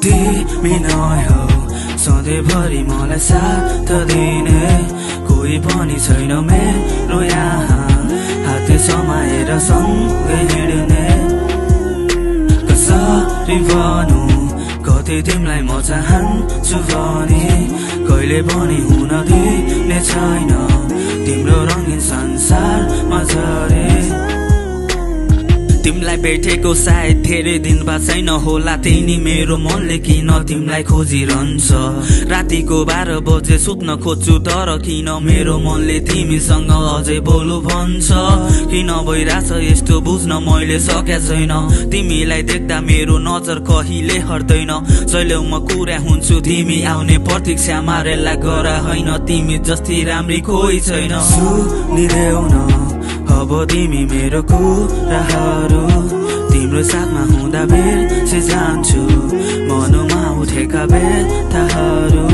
तिमी नहौ सधैँभरि मलाई साथ दिने कोही पनि छैन मेरो यहाँ हात समाएर सँगै हिँड्ने कसरी भनौँ कतै तिमीलाई म चाहन्छु भने कहिले पनि हुन दिने छैन तिम्रो रङ्गीन संसारमा झरे तिमीलाई भेटेको सायद धेरै दिन बाद छैन होला त्यही नि मेरो मनले किन तिमीलाई खोजिरहन्छ रातिको 12 बजे सुत्न खोज्छु तर किन मेरो मनले तिमीसँग अझै बोलु भन्छ किन भइरहेछ यस्तो बुझ्न मैले सकेको छैन तिमीलाई देख्दा मेरो नजर कहिले हट्दैन जहिलेमा कुरा हुन्छु तिमी आउने प्रतीक्षा मारेला गर होइन तिमी जस्तै राम्री कोही छैन सुनिदेऊ न अब तिमी मेरो कुराहरू तिम्रो साथमा हुँदा बिर्से जान्छु मनमा उठेका व्यथाहरू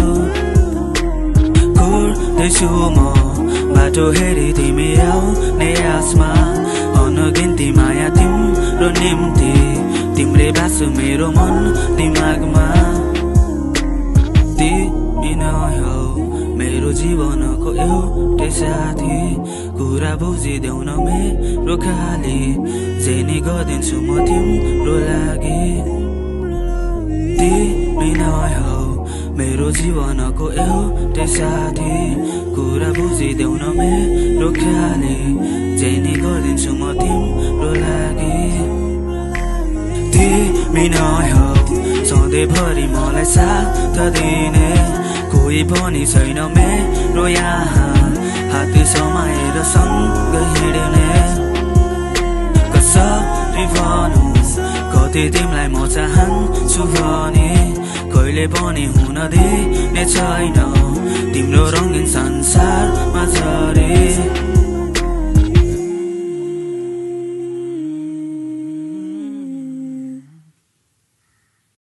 कुर्दैछु म बाटो हेरी तिमी आउने आसमा अनगिन्ती माया तिम्रो निम्ति तिम्रै बासु मेरो मन दिमागमा तिमी नहौ मेरो जीवनको एउटै साथी कुरा बुझिदेऊ न मेरो खाली जे नि गरिदिन्छु म तिम्रो लागि तिमी नहौ मेरो जीवनको एउटै साथी कुरा बुझिदेऊ न मेरो खाली जे नि गरिदिन्छु म तिम्रो लागि तिमी नहौ सधैँभरि मलाई साथ दिने कोही पनि छैन मेरो यहाँ हात समाएर सँगै हिँड्ने कसरी भनौँ कतै तिमीलाई म चाहन्छु भने कहिले पनि हुन दिने छैन तिम्रो रङ्गीन संसारमा झरे